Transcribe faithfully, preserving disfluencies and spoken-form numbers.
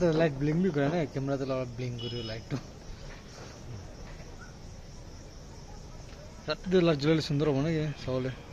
तो light blink भी करे ना कैमरा तो लगा ब्लिंक करियो लाइट तो रात जो लाइट जले सुंदर बने ये सबले